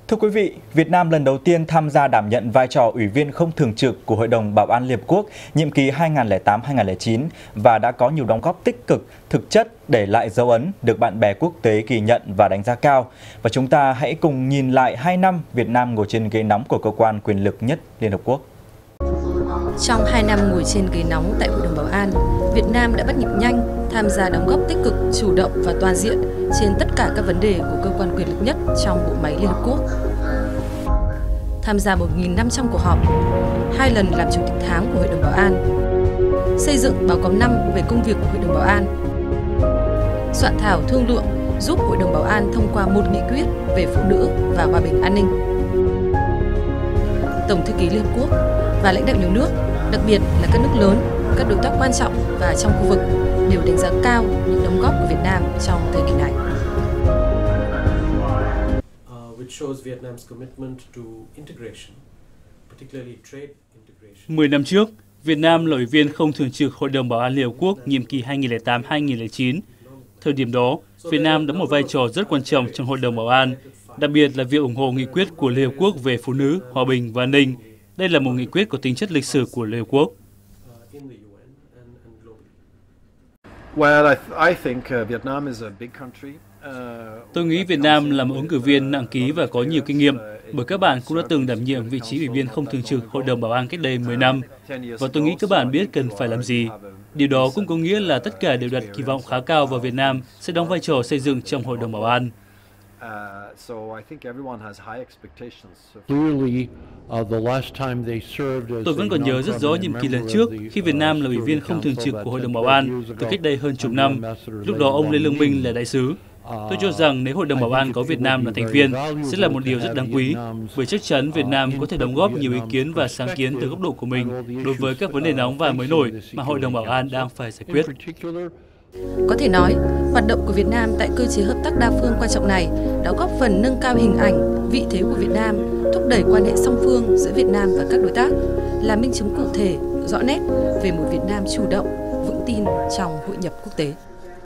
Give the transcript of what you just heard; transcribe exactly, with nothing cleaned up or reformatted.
Thưa quý vị, Việt Nam lần đầu tiên tham gia đảm nhận vai trò Ủy viên không thường trực của Hội đồng Bảo an Liên Hợp Quốc nhiệm kỳ hai nghìn không trăm lẻ tám đến hai nghìn không trăm lẻ chín và đã có nhiều đóng góp tích cực, thực chất để lại dấu ấn được bạn bè quốc tế ghi nhận và đánh giá cao. Và chúng ta hãy cùng nhìn lại hai năm Việt Nam ngồi trên ghế nóng của cơ quan quyền lực nhất Liên Hợp Quốc. Trong hai năm ngồi trên ghế nóng tại Hội đồng Bảo an, Việt Nam đã bắt nhịp nhanh, tham gia đóng góp tích cực, chủ động và toàn diện trên tất cả các vấn đề của cơ quan quyền lực nhất trong bộ máy Liên Hợp Quốc. Tham gia một nghìn năm trăm cuộc họp, hai lần làm chủ tịch tháng của Hội đồng Bảo an, xây dựng báo cáo năm về công việc của Hội đồng Bảo an, soạn thảo thương lượng giúp Hội đồng Bảo an thông qua một nghị quyết về phụ nữ và hòa bình an ninh. Tổng thư ký Liên Hợp Quốc và lãnh đạo nhiều nước, đặc biệt là các nước lớn, các đối tác quan trọng và trong khu vực đều đánh giá cao những đóng góp của Việt Nam trong thời kỳ này. Mười năm trước, Việt Nam là Ủy viên không thường trực Hội đồng Bảo an Liên Hợp Quốc nhiệm kỳ hai nghìn không trăm lẻ tám đến hai nghìn không trăm lẻ chín. Thời điểm đó, Việt Nam đóng một vai trò rất quan trọng trong Hội đồng Bảo an, đặc biệt là việc ủng hộ nghị quyết của Liên Hợp Quốc về phụ nữ, hòa bình và an ninh. Đây là một nghị quyết có tính chất lịch sử của Liên Hợp Quốc. Tôi nghĩ Việt Nam là một ứng cử viên nặng ký và có nhiều kinh nghiệm, bởi các bạn cũng đã từng đảm nhiệm vị trí Ủy viên không thường trực Hội đồng Bảo an cách đây mười năm. Và tôi nghĩ các bạn biết cần phải làm gì. Điều đó cũng có nghĩa là tất cả đều đặt kỳ vọng khá cao vào Việt Nam sẽ đóng vai trò xây dựng trong Hội đồng Bảo an. Tôi vẫn còn nhớ rất rõ nhiệm kỳ lần trước khi Việt Nam là Ủy viên không thường trực của Hội đồng Bảo an từ cách đây hơn chục năm. Lúc đó ông Lê Lương Minh là đại sứ. Tôi cho rằng nếu Hội đồng Bảo an có Việt Nam là thành viên sẽ là một điều rất đáng quý, bởi chắc chắn Việt Nam có thể đóng góp nhiều ý kiến và sáng kiến từ góc độ của mình đối với các vấn đề nóng và mới nổi mà Hội đồng Bảo an đang phải giải quyết. Có thể nói, hoạt động của Việt Nam tại cơ chế hợp tác đa phương quan trọng này đã góp phần nâng cao hình ảnh, vị thế của Việt Nam, thúc đẩy quan hệ song phương giữa Việt Nam và các đối tác, là minh chứng cụ thể, rõ nét về một Việt Nam chủ động, vững tin trong hội nhập quốc tế.